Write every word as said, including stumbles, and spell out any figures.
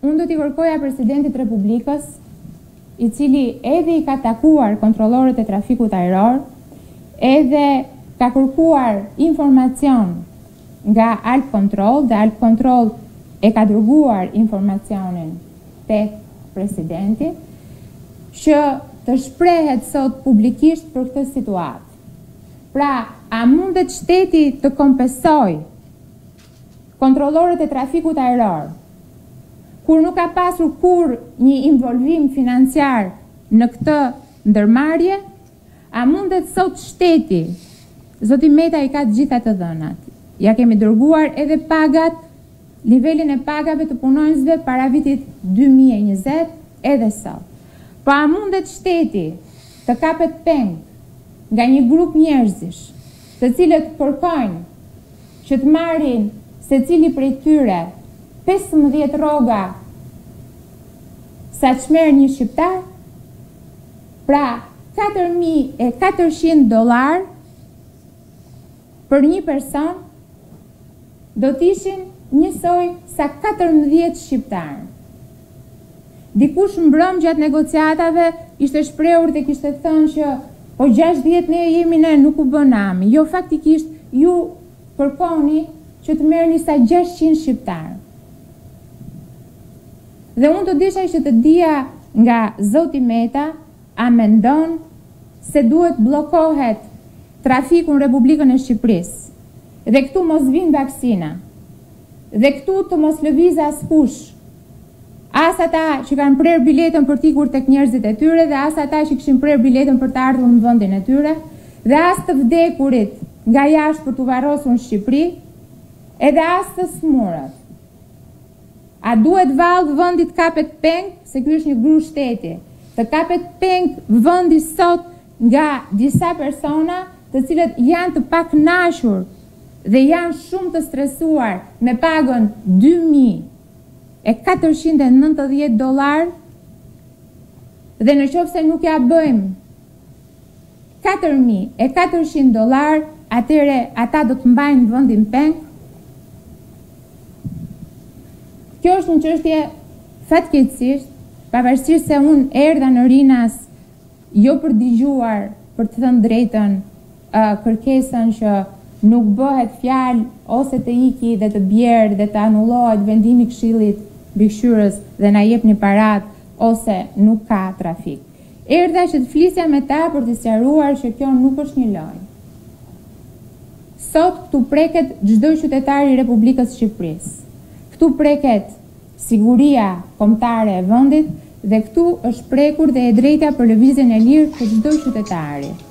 unë do t'i kërkoja presidentit Republikës, i cili edhe i ka takuar kontrollorët e trafikut ajror, edhe ka kërkuar informacion nga Alp Control, dhe Alp Control e ka dërguar informacionin tek presidenti, që të shprehet sot publikisht për këtë situatë. Pra, a mundet shteti të kompensoj kontrollorët e trafikut ajror, kur nuk ka pasur kur një involvim financiar në këtë ndërmarrje? A mundet sot shteti, zoti Meta i ka të gjitha të dhënat, ja kemi dërguar edhe pagat, nivelin e pagave të punonjësve para vitit dy mijë e njëzet edhe sot. Po a mundet shteti të kapet peng nga një grup njerëzish, të cilët kërkojnë që të marrin se cili prej tyre pesëmbëdhjetë rroga sa çmerr një shqiptar? Pra, katër mijë e katërqind dollar për një person do t'ishin njësoj sa katërmbëdhjetë shqiptarë. Dikush mbrëm gjatë negociatave ishte shprehur dhe kishte thënë që po gjashtëdhjetë ne jemi ne, nuk u bën ami. Jo, faktikisht ju kërkoni që të merrni sa gjashtëqind shqiptarë. Dhe unë të disha që të dija nga zoti Meta, a mendon se duhet blokohet trafiku në Republikën e Shqipërisë, dhe këtu mos vinë vaksina, dhe këtu të mos lëvizë askush, as ata që kanë prerë biletën për t'ikur tek njerëzit e tyre, dhe as ata që kishin prerë biletën për të ardhur në vendin e tyre, dhe as të vdekurit nga jashtë për t'u varrosur në Shqipëri, edhe as të smurët. A duhet vallë vendi të kapet peng, se ky është një gru shteti, të kapet peng vendi sot nga disa persona të cilët janë të pakënaqur dhe janë shumë të stresuar me pagën dy mijë e katërqind e nëntëdhjetë dollar, dhe në qoftë se nuk ja bëjmë katër mijë e katërqind dollar, atëre ata do të mbajnë vendin peng. Kjo është një çështje fatkeqësisht, pavarësisht se unë erdha në Rinas jo për dëgjuar, për të thënë drejtën, uh, kërkesën që nuk bëhet fjalë ose të iki dhe të bjerë dhe të anullohet vendimi i Këshillit Mbikëqyrës dhe na jepni parat ose nuk ka trafik. Erdha që të flisja me ta për të sqaruar që kjo nuk është një lojë. Sot këtu preket çdo qytetar i Republikës Shqipërisë. Këtu preket siguria kombëtare e vendit dhe këtu është prekur dhe e drejta për lëvizjen e lirë të çdo qytetari.